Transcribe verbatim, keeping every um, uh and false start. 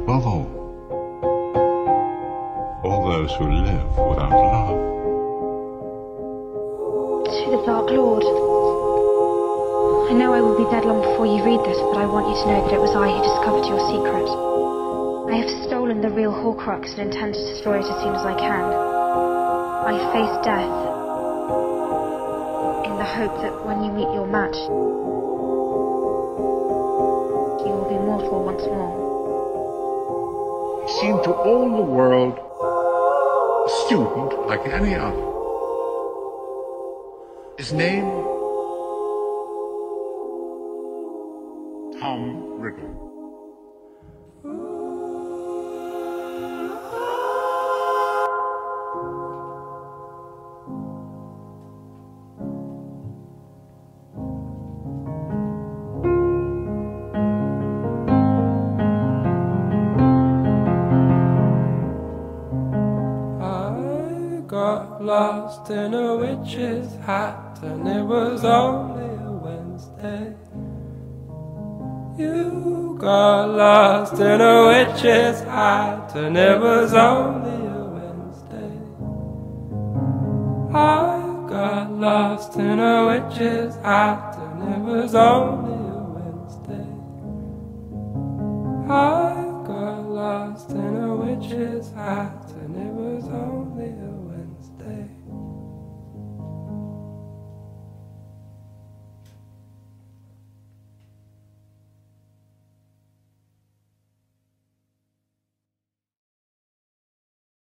above all, all those who live without love. To the Dark Lord. I know I will be dead long before you read this, but I want you to know that it was I who discovered your secret. I have stolen the real Horcrux and intend to destroy it as soon as I can. I face death in the hope that when you meet your match, you will be mortal once more. He seemed to all the world a student like any other. His name, Tom Riddle. Got lost in a witch's hat, and it was only a Wednesday. You got lost in a witch's hat, and it was only a Wednesday. I got lost in a witch's hat, and it was only